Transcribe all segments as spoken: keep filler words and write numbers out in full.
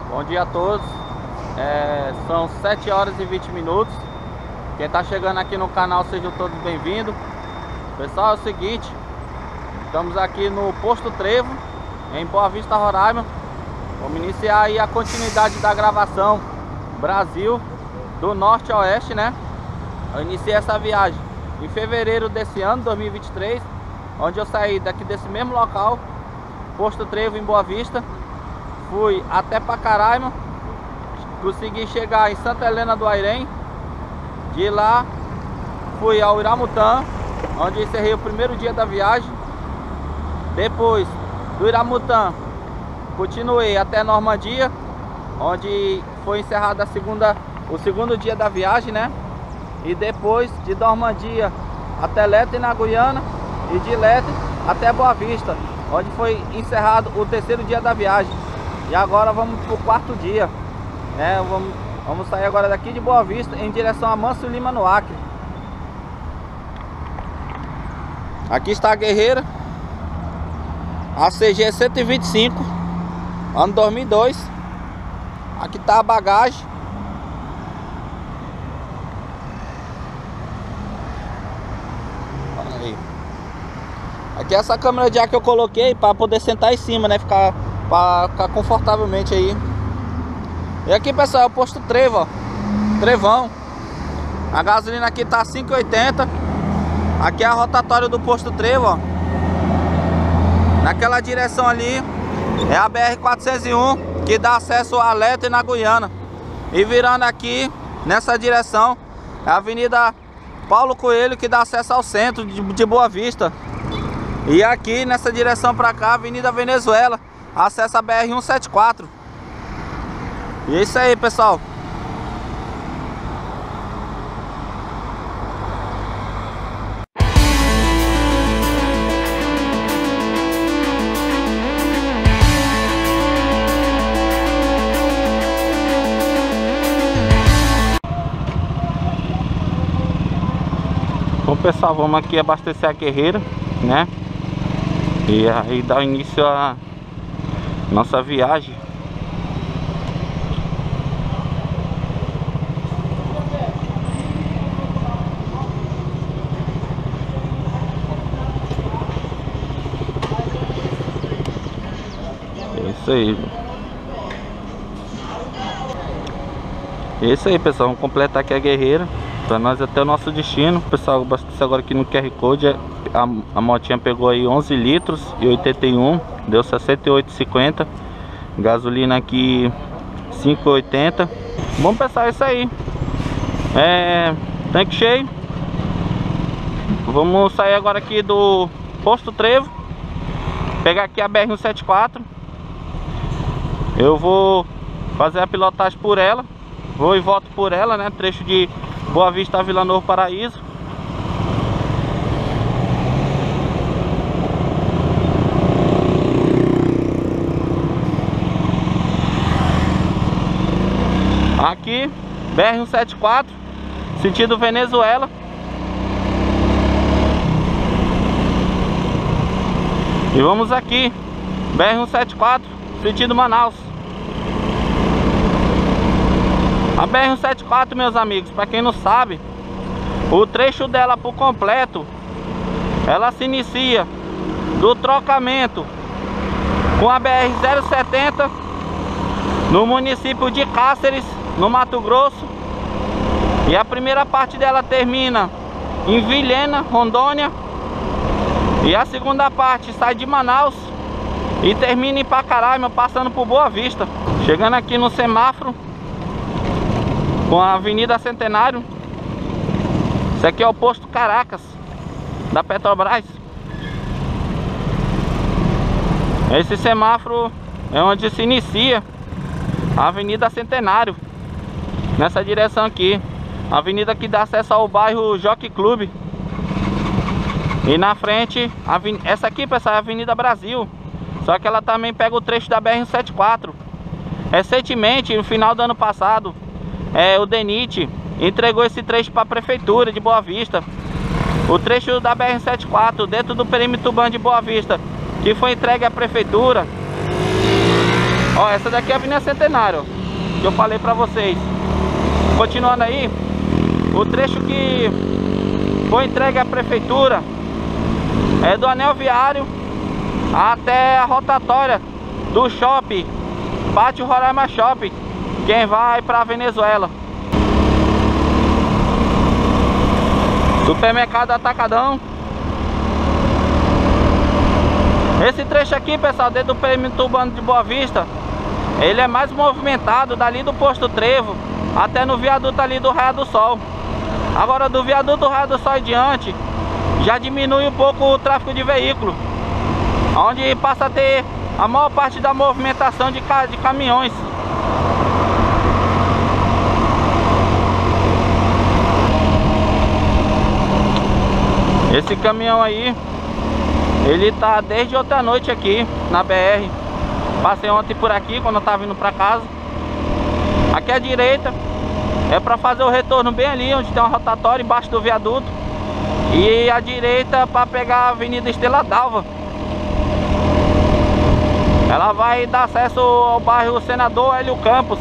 Bom dia a todos. É, são sete horas e vinte minutos. Quem está chegando aqui no canal, sejam todos bem-vindos. Pessoal, é o seguinte, estamos aqui no Posto Trevo, em Boa Vista, Roraima. Vamos iniciar aí a continuidade da gravação Brasil do Norte a Oeste, né? Eu iniciei essa viagem em fevereiro desse ano, dois mil e vinte e três, onde eu saí daqui desse mesmo local, Posto Trevo, em Boa Vista. Fui até Pacaraima, consegui chegar em Santa Helena do Airém. De lá fui ao Iramutã, onde encerrei o primeiro dia da viagem. Depois do Iramutã continuei até Normandia, onde foi encerrada a segunda, o segundo dia da viagem, né? E depois de Normandia até Letre, na Guiana, e de Letre até Boa Vista, onde foi encerrado o terceiro dia da viagem. E agora vamos para o quarto dia, né? Vamos, vamos sair agora daqui de Boa Vista em direção a Manso Lima, no Acre. Aqui está a Guerreira, a C G cento e vinte e cinco, ano dois mil e dois. Aqui está a bagagem. Olha aí. Aqui é essa câmera de ar que eu coloquei para poder sentar em cima, né? Ficar, para ficar confortavelmente aí. E aqui, pessoal, é o Posto Trevo, ó. Trevão. A gasolina aqui tá cinco e oitenta. Aqui é a rotatória do Posto Trevo, ó. Naquela direção ali é a B R quatrocentos e um, que dá acesso a Letre e na Guiana. E virando aqui nessa direção é a Avenida Paulo Coelho, que dá acesso ao centro de, de Boa Vista. E aqui nessa direção pra cá, Avenida Venezuela, acesso a B R cento e setenta e quatro. E é isso aí, pessoal. Bom, pessoal, vamos aqui abastecer a Guerreira, né? E aí dá início a nossa viagem. É isso aí. É isso aí, pessoal. Vamos completar aqui a Guerreira para nós até o nosso destino. Pessoal, abastece agora aqui no Q R Code. A, a motinha pegou aí onze litros e oitenta e um, deu sessenta e oito e cinquenta. Gasolina aqui cinco e oitenta. Bom, pessoal, é isso aí. É, tanque cheio. Vamos sair agora aqui do Posto Trevo, pegar aqui a B R cento e setenta e quatro. Eu vou fazer a pilotagem por ela. Vou e volto por ela, né? Trecho de Boa Vista a Vila Novo Paraíso. Aqui, B R cento e setenta e quatro, sentido Venezuela. E vamos aqui, B R cento e setenta e quatro, sentido Manaus. A B R cento e setenta e quatro, meus amigos, para quem não sabe, o trecho dela por completo, ela se inicia do trocamento com a B R zero setenta no município de Cáceres, no Mato Grosso. E a primeira parte dela termina em Vilhena, Rondônia. E a segunda parte sai de Manaus e termina em Pacaraima, passando por Boa Vista. Chegando aqui no semáforo com a Avenida Centenário. Esse aqui é o posto Caracas da Petrobras. Esse semáforo é onde se inicia a Avenida Centenário, nessa direção aqui. A avenida que dá acesso ao bairro Jockey Club. E na frente, essa aqui, pessoal, é a Avenida Brasil. Só que ela também pega o trecho da B R cento e setenta e quatro. Recentemente, no final do ano passado, é, o DENIT entregou esse trecho para a Prefeitura de Boa Vista. O trecho da B R cento e setenta e quatro, dentro do perímetro urbano de Boa Vista, que foi entregue à Prefeitura. Ó, essa daqui é a Avenida Centenário, que eu falei pra vocês. Continuando aí, o trecho que foi entregue à prefeitura é do anel viário até a rotatória do shopping Pátio Roraima Shopping, quem vai pra Venezuela. Supermercado Atacadão. Esse trecho aqui, pessoal, dentro do perímetro urbano de Boa Vista, ele é mais movimentado dali do posto Trevo até no viaduto ali do Raio do Sol. Agora do viaduto do Raio do Sol em diante, já diminui um pouco o tráfego de veículo, onde passa a ter a maior parte da movimentação de, ca de caminhões. Esse caminhão aí, ele tá desde outra noite aqui na B R. Passei ontem por aqui quando eu tava vindo pra casa. Aqui à direita é pra fazer o retorno bem ali, onde tem uma rotatória embaixo do viaduto. E à direita pra pegar a Avenida Estrela d'Alva. Ela vai dar acesso ao bairro Senador Hélio Campos.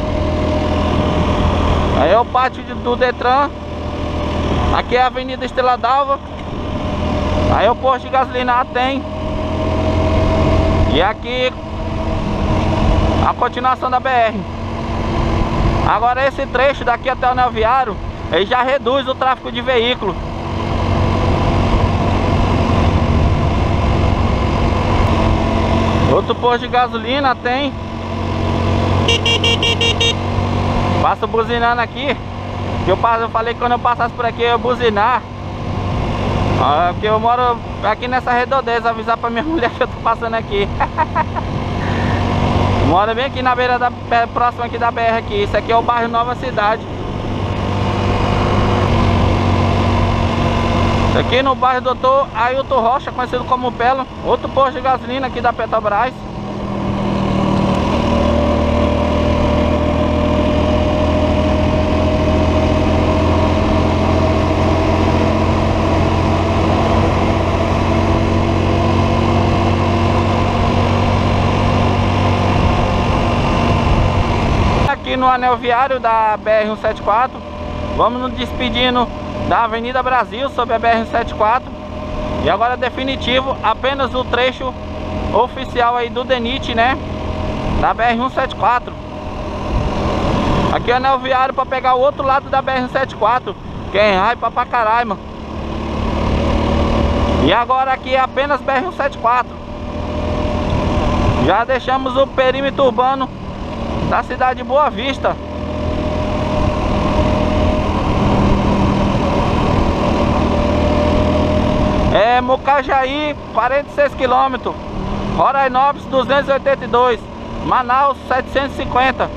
Aí é o pátio do Detran. Aqui é a Avenida Estrela d'Alva. Aí o posto de gasolina tem. E aqui a continuação da B R. Agora esse trecho daqui até o anel viário, ele já reduz o tráfego de veículo. Outro posto de gasolina tem. Passo buzinando aqui. Que eu, eu falei que quando eu passasse por aqui eu ia buzinar. Ah, porque eu moro aqui nessa redondeza, avisar pra minha mulher que eu tô passando aqui. Moro bem aqui na beira da, próximo aqui da B R aqui. Isso aqui é o bairro Nova Cidade. Isso aqui no bairro Doutor Ailton Rocha, conhecido como Pelo. Outro posto de gasolina aqui da Petrobras. No anel viário da B R cento e setenta e quatro, vamos nos despedindo da Avenida Brasil sobre a B R cento e setenta e quatro. E agora definitivo, apenas o trecho oficial aí do DENIT, né, da B R cento e setenta e quatro. Aqui é o anel viário para pegar o outro lado da B R cento e setenta e quatro, que é em Raipa pra caralho, mano. E agora aqui é apenas B R cento e setenta e quatro. Já deixamos o perímetro urbano da cidade de Boa Vista. É Mucajaí, quarenta e seis quilômetros. Rorainópolis, duzentos e oitenta e dois. Manaus, setecentos e cinquenta.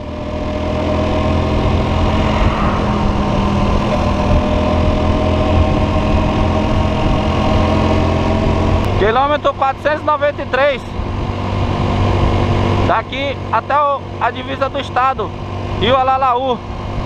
Quilômetro quatrocentos e noventa e três. Daqui até o, a divisa do estado e o Alalaú.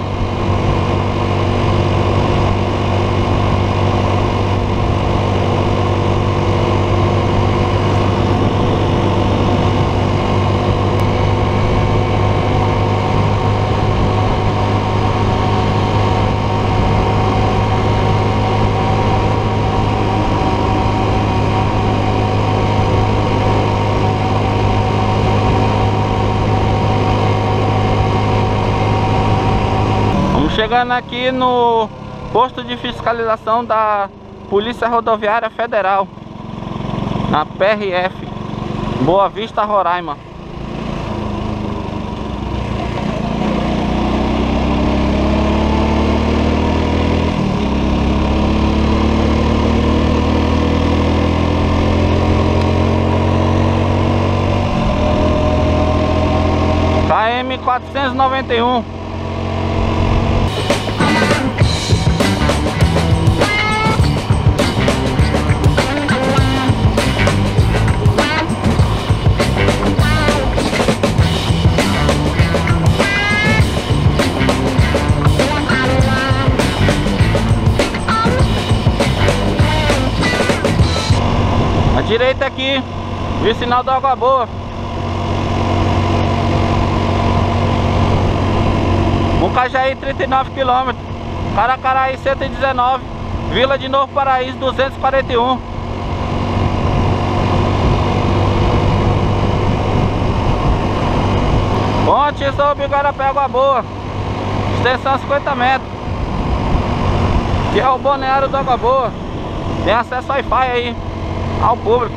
Chegando aqui no posto de fiscalização da Polícia Rodoviária Federal, na P R F, Boa Vista, Roraima. K M quatrocentos e noventa e um. À direita aqui, vi sinal da Água Boa. Mucajaí trinta e nove quilômetros, Caracaraí cento e dezenove, Vila de Novo Paraíso duzentos e quarenta e um. Ponte sobre Igarapé Água Boa, extensão cinquenta metros, que é o balneário do Água Boa. Tem acesso Wi-Fi aí ao público.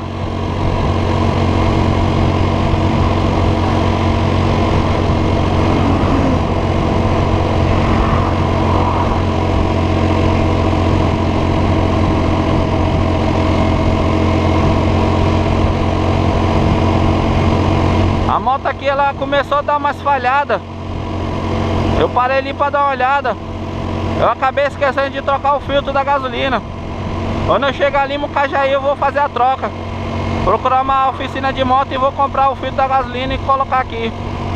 A moto aqui ela começou a dar umas falhadas. Eu parei ali para dar uma olhada. Eu acabei esquecendo de trocar o filtro da gasolina. Quando eu chegar ali em Mucajaí eu vou fazer a troca. Procurar uma oficina de moto e vou comprar o filtro da gasolina e colocar aqui.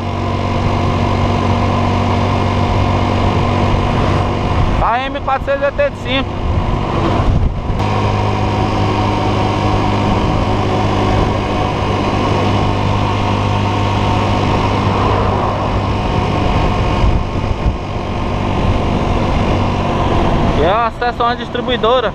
K M quatrocentos e oitenta e cinco. E é acesso a uma distribuidora.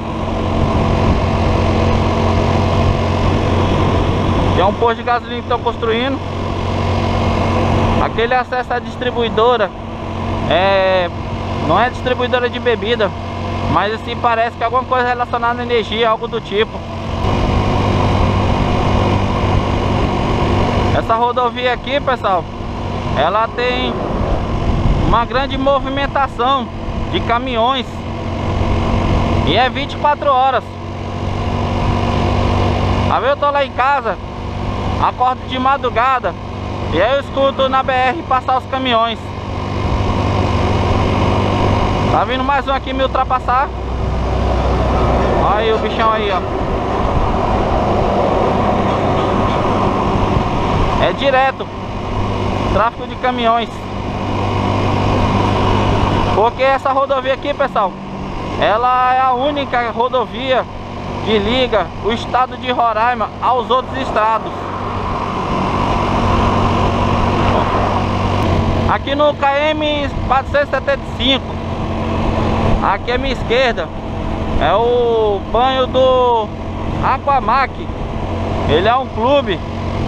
E é um posto de gasolina que estão construindo. Aquele acesso à distribuidora é, não é distribuidora de bebida, mas assim parece que é alguma coisa relacionada à energia, algo do tipo. Essa rodovia aqui, pessoal, ela tem uma grande movimentação de caminhões e é vinte e quatro horas. Às vezes eu tô lá em casa, acordo de madrugada e aí eu escuto na B R passar os caminhões. Tá vindo mais um aqui me ultrapassar. Olha aí o bichão aí, ó. É direto tráfego de caminhões. Porque essa rodovia aqui, pessoal, ela é a única rodovia que liga o estado de Roraima aos outros estados. Aqui no K M quatrocentos e setenta e cinco, aqui à minha esquerda, é o banho do Aquamac. Ele é um clube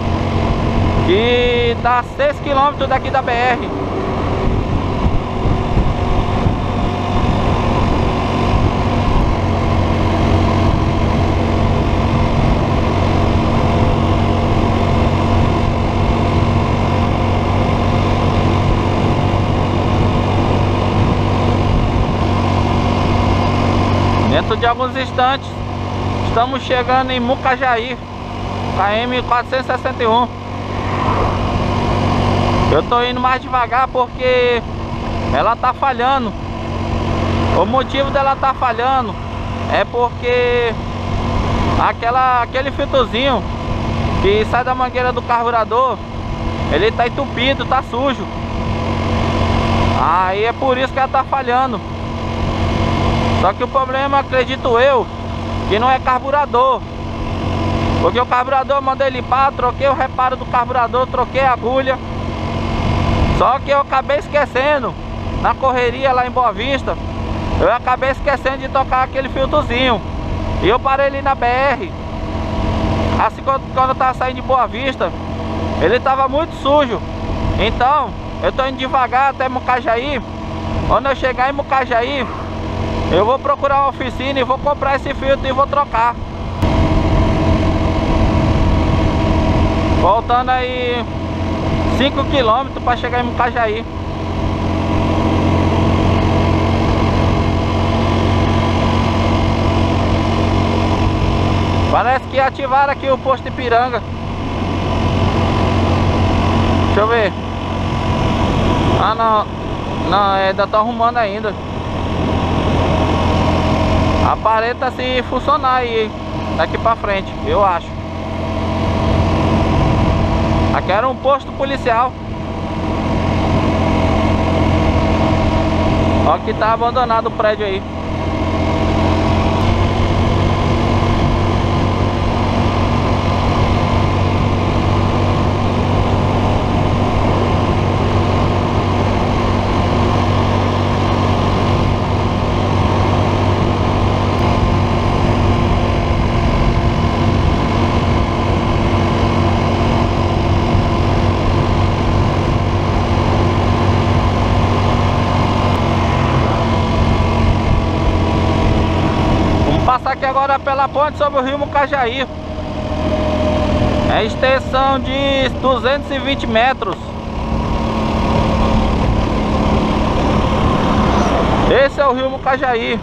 que dá seis quilômetros daqui da B R. Dentro de alguns instantes estamos chegando em Mucajaí, K M quatrocentos e sessenta e um. Eu tô indo mais devagar porque ela tá falhando. O motivo dela tá falhando é porque aquela, aquele filtrozinho que sai da mangueira do carburador, ele tá entupido, tá sujo. Aí é por isso que ela tá falhando. Só que o problema, acredito eu, que não é carburador. Porque o carburador eu mandei limpar, troquei o reparo do carburador, troquei a agulha. Só que eu acabei esquecendo, na correria lá em Boa Vista, eu acabei esquecendo de tocar aquele filtrozinho. E eu parei ali na B R. Assim, quando, quando eu tava saindo de Boa Vista, ele tava muito sujo. Então, eu tô indo devagar até Mucajaí. Quando eu chegar em Mucajaí, eu vou procurar uma oficina e vou comprar esse filtro e vou trocar. Voltando aí cinco quilômetros para chegar em Mucajaí. Parece que ativaram aqui o posto de Ipiranga. Deixa eu ver. Ah, não. Não, ainda tá arrumando ainda. Aparenta se funcionar aí daqui pra frente, eu acho. Aqui era um posto policial. Ó, que tá abandonado o prédio aí. agora pela ponte sobre o rio Mucajaí. É extensão de duzentos e vinte metros. Esse é o rio Mucajaí.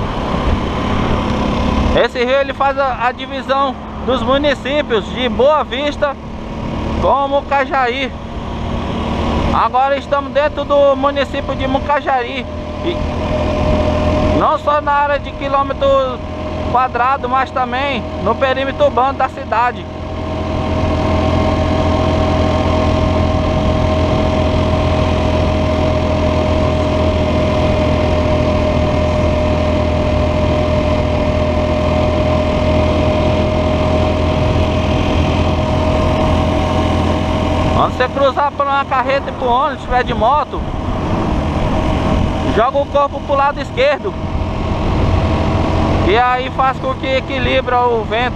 Esse rio ele faz a, a divisão dos municípios de Boa Vista com Mucajaí. Agora estamos dentro do município de Mucajaí. E não só na área de quilômetro quadrado, mas também no perímetro urbano da cidade. Quando você cruzar por uma carreta e por ônibus, se estiver de moto, joga o corpo pro lado esquerdo. E aí faz com que equilibra o vento.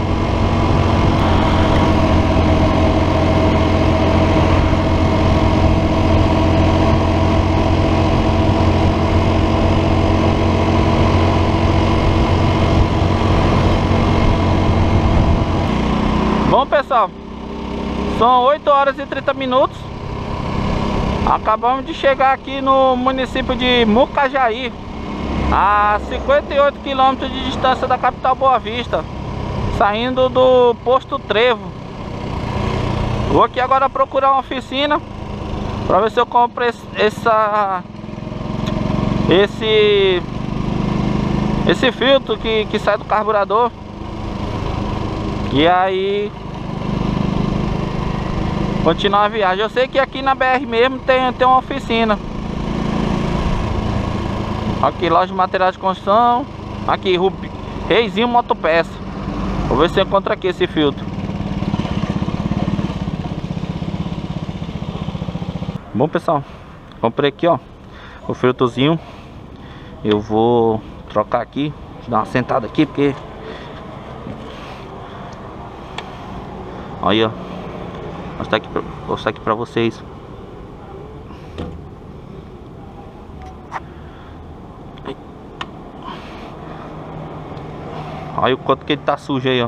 Bom, pessoal, são oito horas e trinta minutos. Acabamos de chegar aqui no município de Mucajaí, a cinquenta e oito quilômetros de distância da capital Boa Vista, saindo do posto Trevo. Vou aqui agora procurar uma oficina para ver se eu compro esse, essa, esse, esse filtro que, que sai do carburador. E aí continuar a viagem. Eu sei que aqui na B R mesmo tem, tem uma oficina. Aqui, loja de materiais de construção. Aqui, Rubi, Reizinho Motopeça. Vou ver se eu encontro aqui esse filtro. Bom, pessoal, comprei aqui, ó, o filtrozinho. Eu vou trocar aqui, dar uma sentada aqui, porque aí, ó, vou mostrar aqui pra, mostrar aqui pra vocês. Olha o quanto que ele tá sujo aí, ó.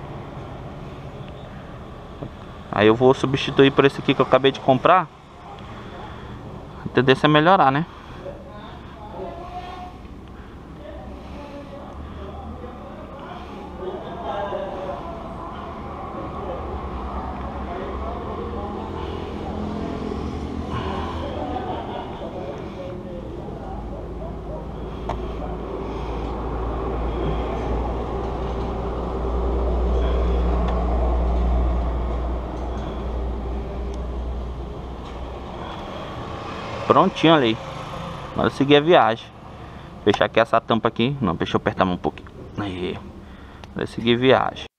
Aí eu vou substituir por esse aqui que eu acabei de comprar. A tendência é melhorar, né? Prontinho ali. Agora seguir a viagem. Fechar aqui essa tampa aqui. Não, deixa eu apertar um pouquinho. Aí. Agora seguir viagem.